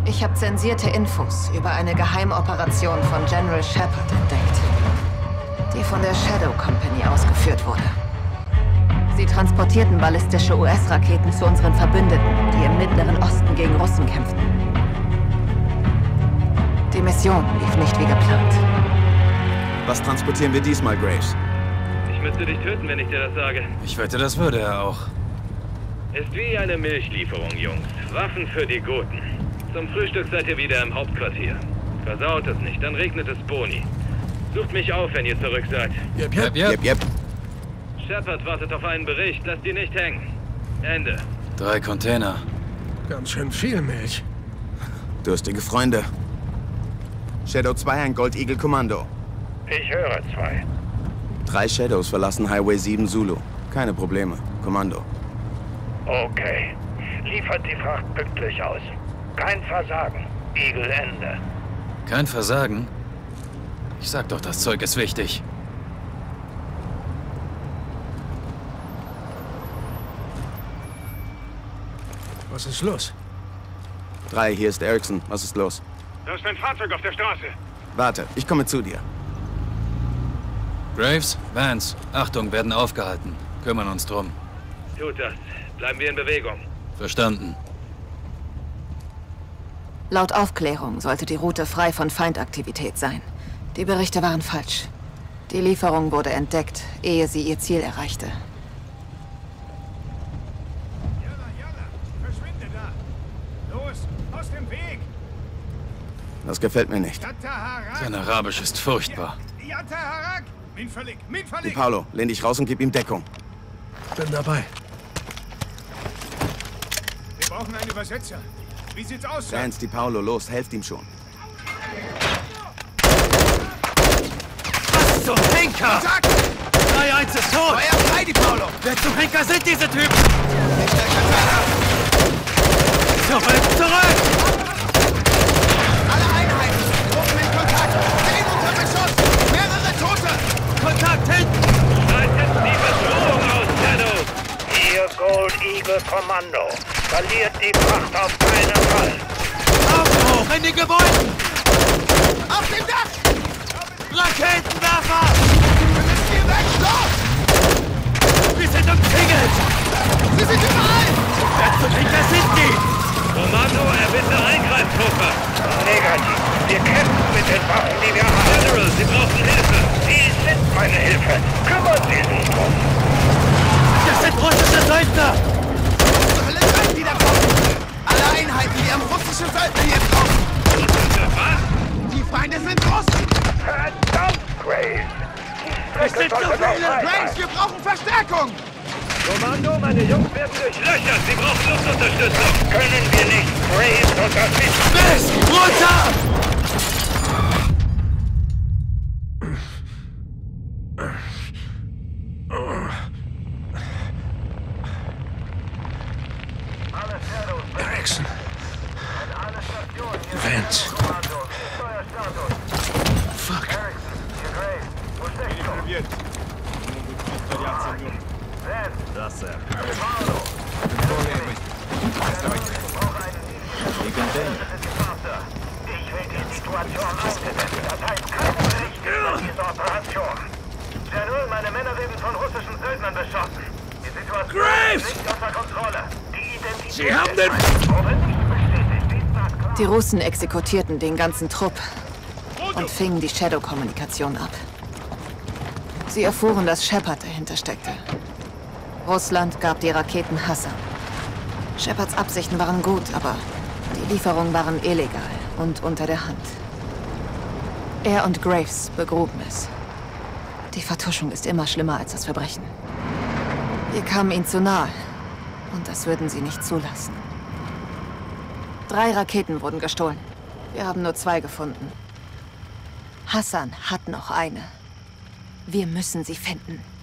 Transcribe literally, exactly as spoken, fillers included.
Ich habe zensierte Infos über eine Geheimoperation von General Shepard entdeckt, die von der Shadow Company ausgeführt wurde. Sie transportierten ballistische U S-Raketen zu unseren Verbündeten, die im Mittleren Osten gegen Russen kämpften. Die Mission lief nicht wie geplant. Was transportieren wir diesmal, Graves? Ich müsste dich töten, wenn ich dir das sage. Ich wette, das würde er auch. Ist wie eine Milchlieferung, Jungs. Waffen für die Guten. Zum Frühstück seid ihr wieder im Hauptquartier. Versaut es nicht, dann regnet es Boni. Sucht mich auf, wenn ihr zurück seid. Yep, yep, yep. Yep, yep. Shepard wartet auf einen Bericht. Lasst die nicht hängen. Ende. Drei Container. Ganz schön viel Milch. Durstige Freunde. Shadow zwei, ein Gold Eagle Kommando. Ich höre zwei. Drei Shadows verlassen Highway sieben Zulu. Keine Probleme. Kommando. Okay. Liefert die Fracht pünktlich aus. Kein Versagen. Eagle Ende. Kein Versagen? Ich sag doch, das Zeug ist wichtig. Was ist los? Drei, hier ist Erickson. Was ist los? Da ist ein Fahrzeug auf der Straße. Warte, ich komme zu dir. Graves, Vance, Achtung, werden aufgehalten. Kümmern uns drum. Tut das. Bleiben wir in Bewegung. Verstanden. Laut Aufklärung sollte die Route frei von Feindaktivität sein. Die Berichte waren falsch. Die Lieferung wurde entdeckt, ehe sie ihr Ziel erreichte. Jalla, jalla! Verschwinde da! Los, aus dem Weg! Das gefällt mir nicht. Sein Arabisch ist furchtbar. Di Paolo, lehn dich raus und gib ihm Deckung. Bin dabei. Wir brauchen einen Übersetzer. Wie sieht's aus? Vance, Di Paolo, los, helft ihm schon. Was zum Henker? drei eins ist tot! Feuer frei, Di Paolo! Wer zum Henker sind diese Typen? Zurück, zurück! Alle Einheiten! Truppen in Kontakt! Zehn unter Beschuss! Mehrere Tote! Kontakt hinten! Haltet die Bedrohung aus, Shadow! Hier Gold Eagle Kommando. Verliert die Fracht auf keinen Fall. Augen hoch in die Gebäuden! Auf dem Dach! Raketenwerfer! Wir müssen hier weg! Los! Wir sind umzingelt! Sie sind überall! Wer zum Henker sind die? Kommando, erbitte Eingreiftruppe! Negativ. Wir kämpfen mit den Waffen, die wir haben. General, Sie brauchen Hilfe! Sie sind meine Hilfe. Kümmern Sie sich drum. Das sind russische Söldner! Zur Hölle seid die da kommen! Alle Einheiten, die am russischen Söldner hier brauchen! Was? Die Feinde sind Russen! Verdammt, Graves. Es sind so viele! Graves, wir brauchen Verstärkung! Kommando, meine Jungs werden durchlöchert! Sie brauchen Luftunterstützung! Können wir nicht Graves unterstützen? Mist! Runter! Erickson. Vance. Fuck. Ich will die Situation eingesetzt. Das heißt kein Bericht über diese Operation. General, meine Männer werden von russischen Söldnern beschossen. Die Situation Graves! ist nicht unter Kontrolle. Die Identität Sie haben den... Die Russen exekutierten den ganzen Trupp und fingen die Shadow-Kommunikation ab. Sie erfuhren, dass Shepard dahinter steckte. Russland gab die Raketen Hassan. Shepards Absichten waren gut, aber die Lieferungen waren illegal und unter der Hand. Er und Graves begruben es. Die Vertuschung ist immer schlimmer als das Verbrechen. Wir kamen ihnen zu nahe und das würden sie nicht zulassen. Drei Raketen wurden gestohlen. Wir haben nur zwei gefunden. Hassan hat noch eine. Wir müssen sie finden.